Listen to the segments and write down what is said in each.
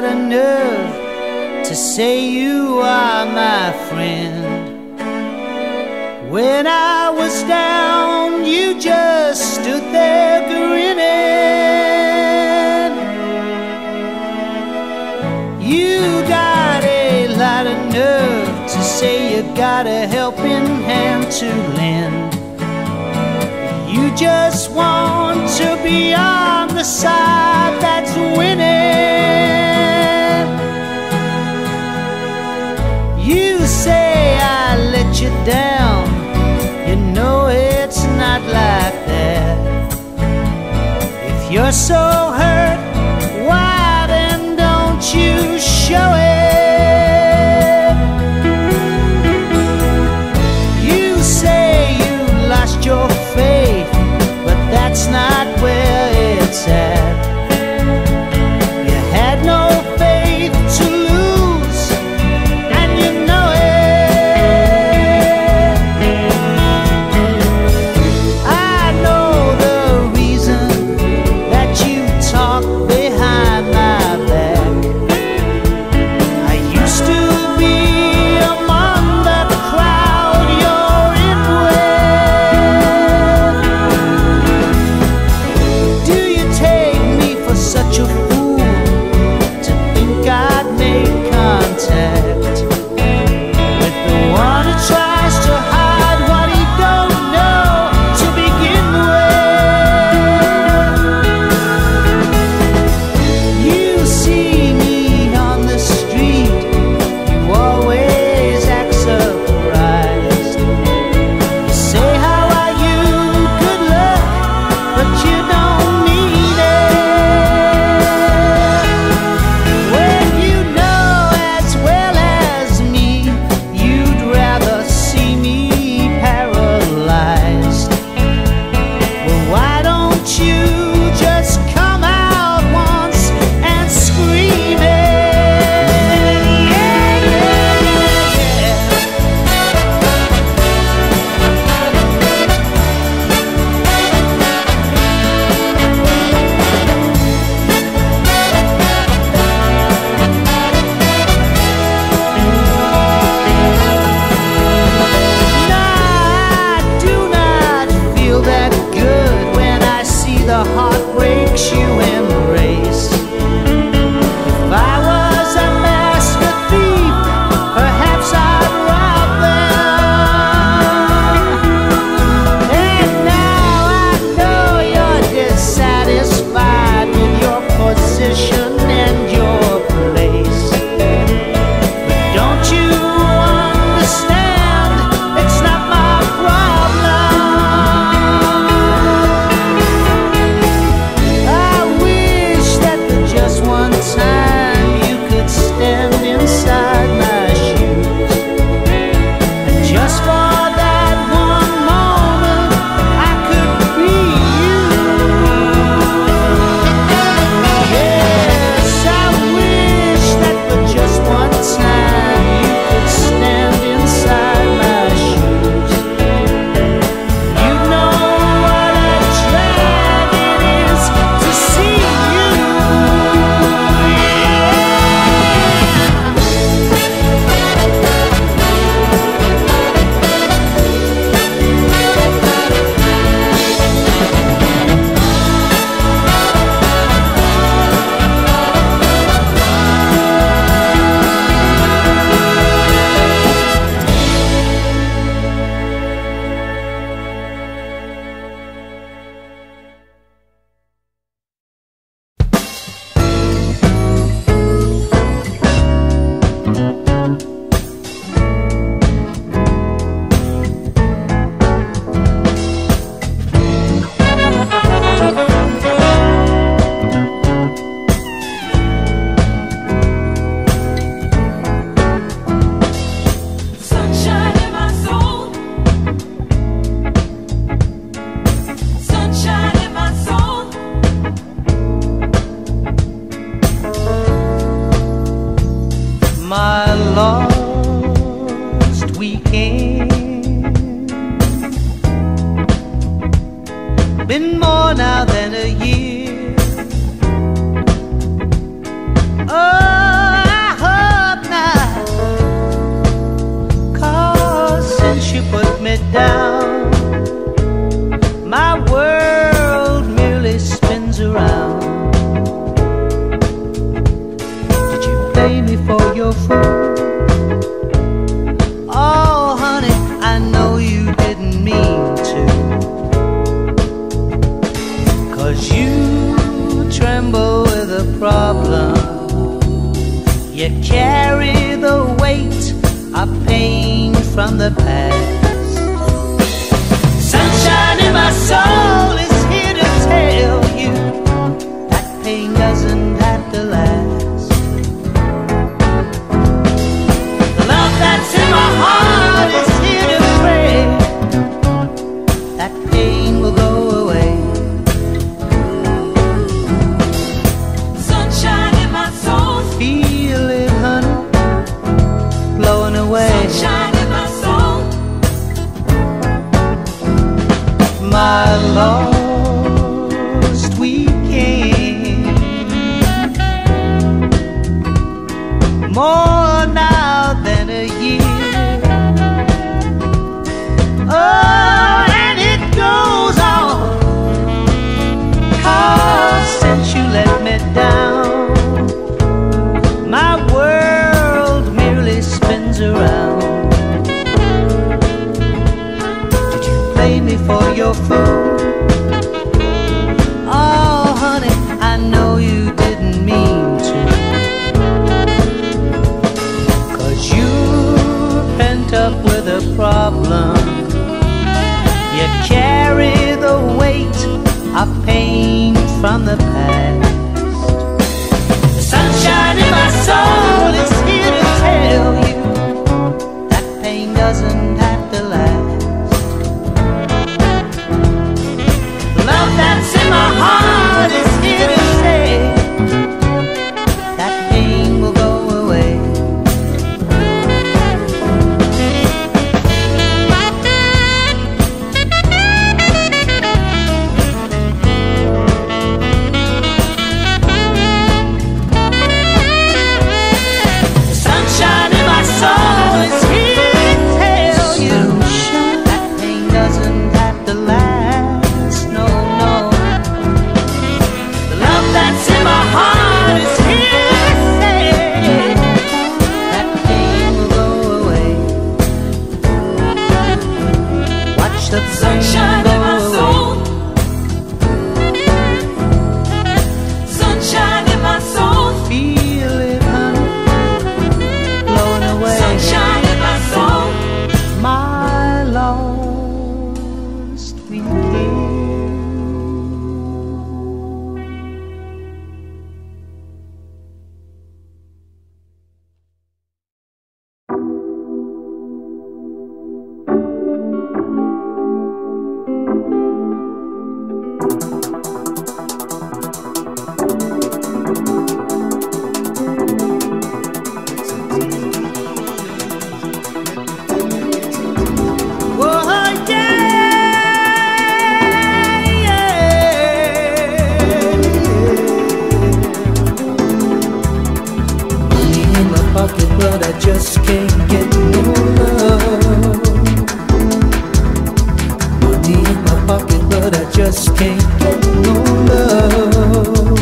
lot of nerve to say you are my friend. When I was down, you just stood there grinning. You got a lot of nerve to say you got a helping hand to lend. You just want to be on the side that's winning. You say I let you down. You know it's not like that. If you're so hurt, why then don't you show it? You say you lost your faith, but that's not where it's at. You had no faith to lose, and you know it. I know the reason that you talk behind my back. I used to be among the crowd you're in with. Do you take me for such a fool to think I'd make contact with the one who tries to hide what he don't know to begin with? You see me on the street, you always act surprised. You say, how are you? Good luck, but you don't mean it. When you know as well as me, you'd rather see me paralyzed. Well, why don't you just come out once and scream it? Yeah, yeah, yeah, No, I do not feel that good when I see the heartbreaks you embrace. If I was a master thief, perhaps I'd rob them. And now I know you're dissatisfied with your position and your place. But don't you understand? It's not my problem. I wish that for just one time you could stand inside my shoes. And just for that one moment, I could be you. Yes, I wish that for just one time you could stand inside my shoes. You know what a drag it is to see you. Sunshine in my soul. Sunshine in my soul. My lost weekend, been more now than a year. Oh, 'cause you tremble with a problem. You carry the weight of pain from the past. Sunshine in my soul is here to tell you that pain doesn't have to last. The love that's in my heart is here to pray that pain will go away. Sunshine in my soul. Feel it, honey, blowing away. Sunshine in my soul. My lost weekend, more now than a year. Oh, and it goes on, 'cause since you let me down, my world merely spins around. Did you play me for your fool? Oh, honey, I know you didn't mean to, 'cause you're pent up with a problem. You carry the weight of pain from the past. The sunshine in my soul is here to tell you that pain doesn't have to last. The love that's in my heart is here to say that pain will go away. Sunshine in my soul is here to tell you that pain doesn't have to last. No, no. The love that's in my heart is here to say that pain will go away. Watch the pain Sunshine go in my away. soul. Sunshine in my soul. Feel it, honey, blowing away. Sunshine in my soul. My lost weekend. Whoa, yeah, yeah. Money in my pocket, but I just can't get no love. Money in my pocket, but I just can't get no love.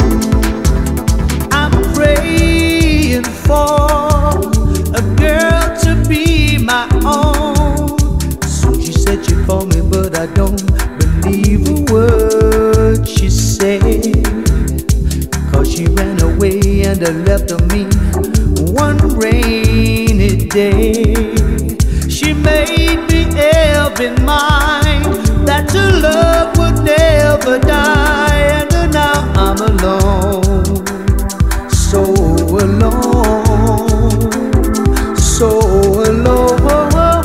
I'm praying for a girl to be my own. So she said she'd call me, but I don't believe a word she said. 'Cause she ran away and left me one rainy day. She made me ever in mind that her love would never die. And now I'm alone, so alone, so alone,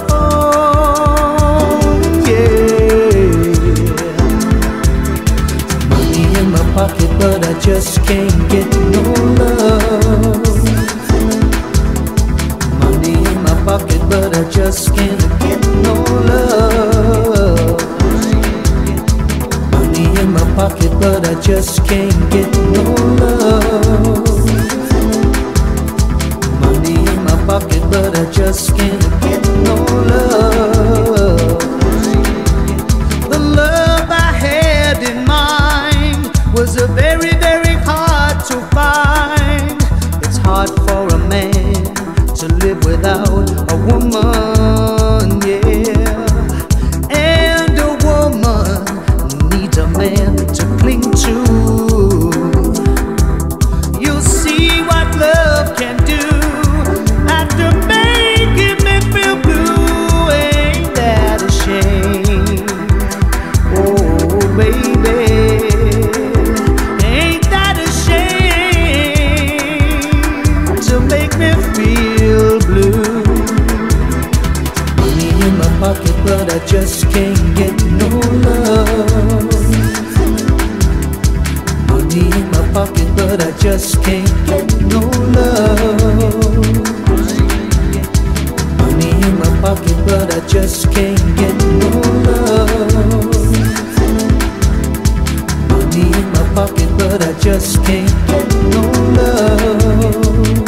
yeah. Money in my pocket, but I just can't get no love. Money in my pocket, but I just can't get no love. Money in my pocket, but I just can't get no love. Money in my pocket, but I just can't get no love. The love I had in mind was a very, very hard to find. It's hard for a man to live without a woman, yeah. And a woman needs a something to cling to. You'll see what love can do after making me feel blue. Ain't that a shame? Oh, baby, ain't that a shame to make me feel blue? Money in my pocket, but I just can't get no love. Money in my pocket, but I just can't get no love. Money in my pocket, but I just can't get no love. Money in my pocket, but I just can't get no love.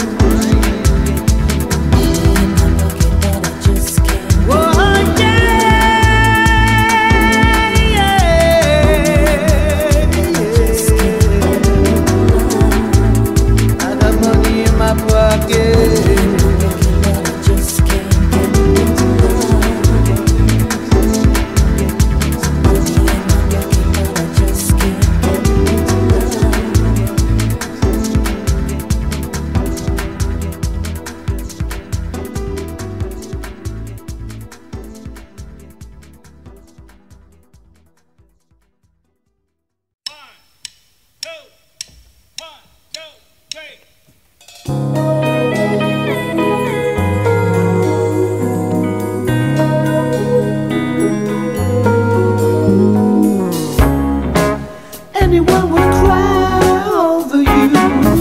Anyone would cry over you.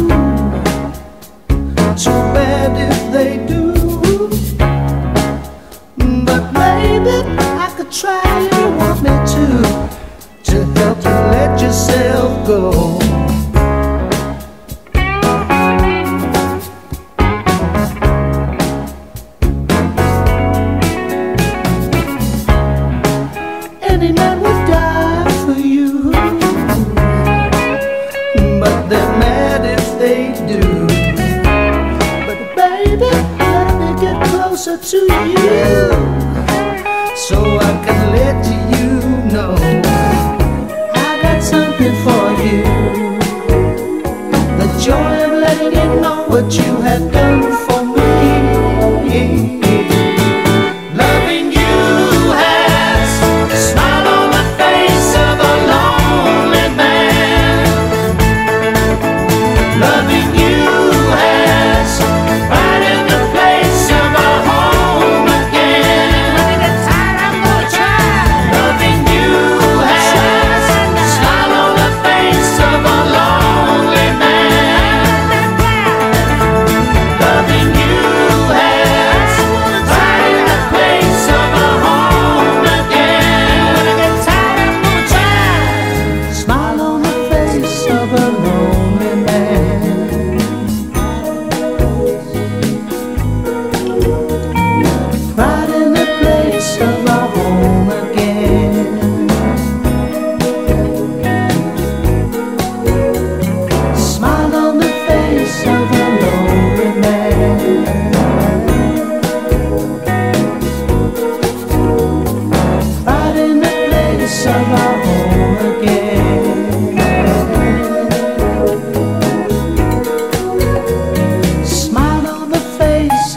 Too bad if they do. But maybe I could try if you want me to help you let yourself go. Any man would die for you, but they're mad if they do. But baby, let me get closer to you, so I can let you know I got something for you. The joy of letting you know what you have done for me. Loving you has a smile on the face of a lonely man. Loving you has right in the place of a home again. When I get tired, I'm gonna try. Loving you has a smile on the face of a lonely man. Loving you has right in the place of a home again. When I get tired, I'm gonna try. Smile on the face of a lonely man. Right in the place of a home again. Smile on the face of a lonely man. Right in the place of a home again. Smile on the face.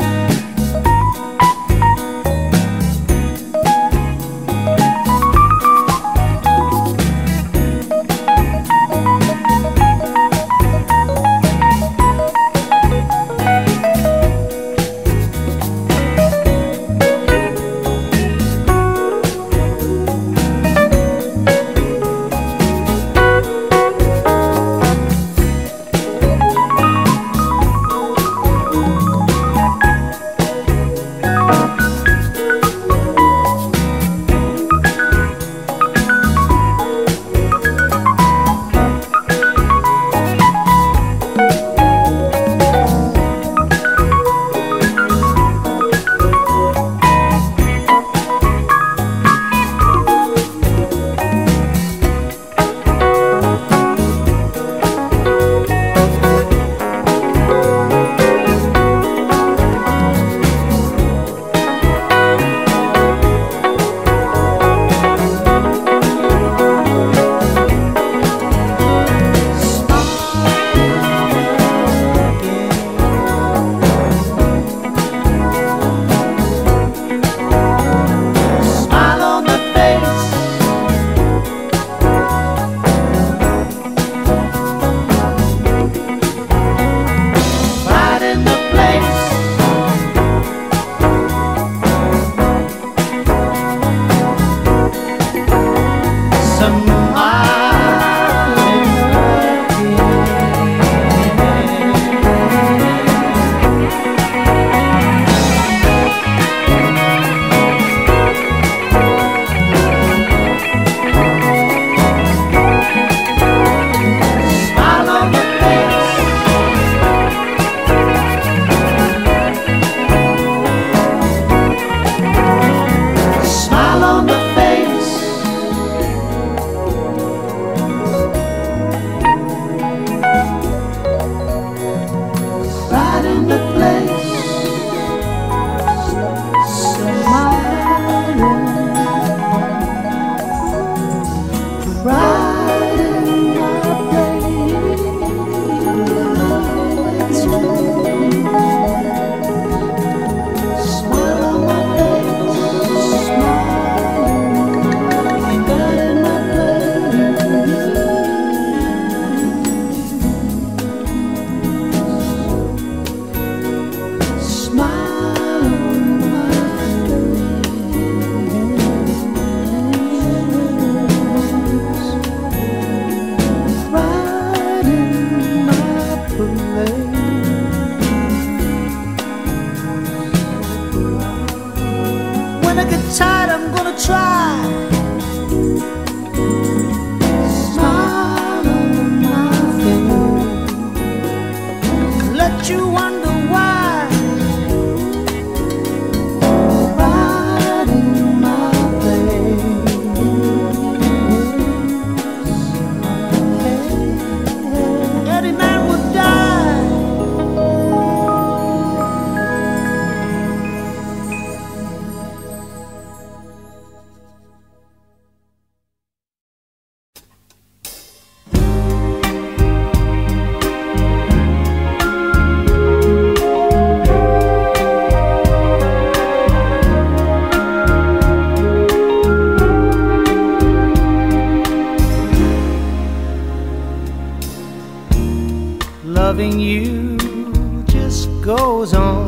Loving you just goes on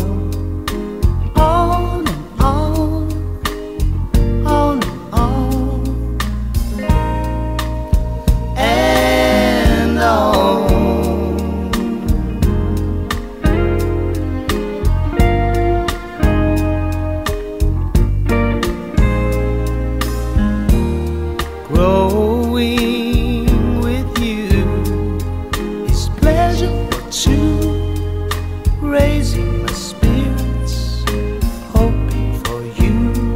and on, on and on, and on. Growing with you is pleasure too, raising my spirits, hoping for you,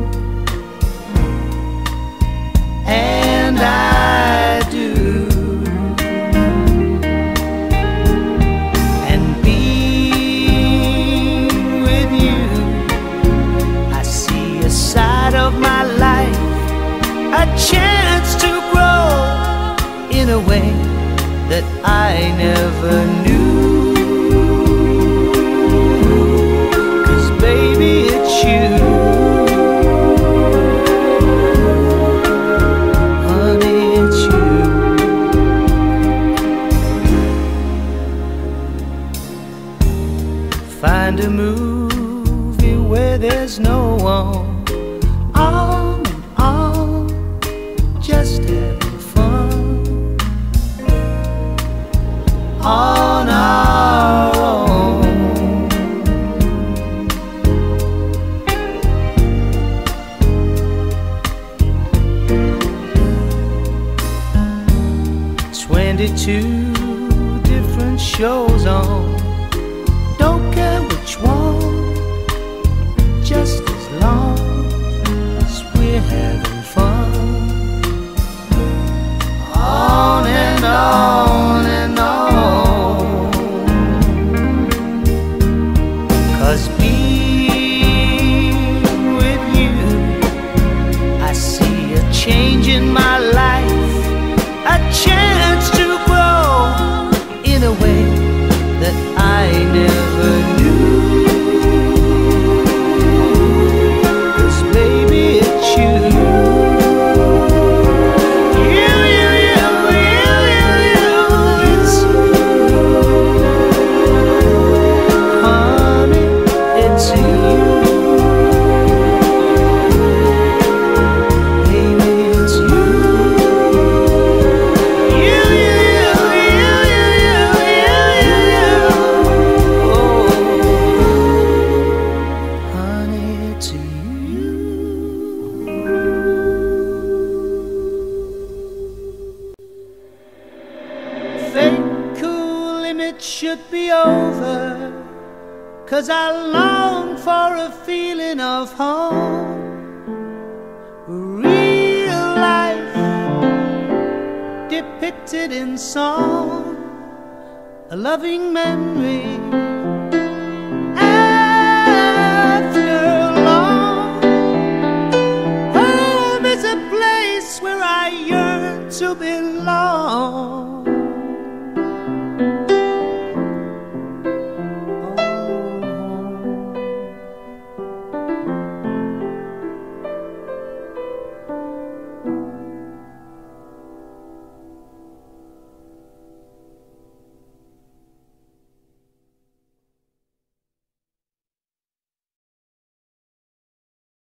and I do. And being with you, I see a side of my life, a chance to grow in a way that I never knew. 'Cause baby, it's you, honey, it's you. Find a movie where there's no one, on and on, just having fun on our own. "22 different shows on, don't care which one, just as long as we're having fun on and on and on." 'Cause being with you, I see a change in my life, a chance to grow in a way that I never knew. fake cool image should be over, 'cause I long for a feeling of home, real life depicted in song, a loving memory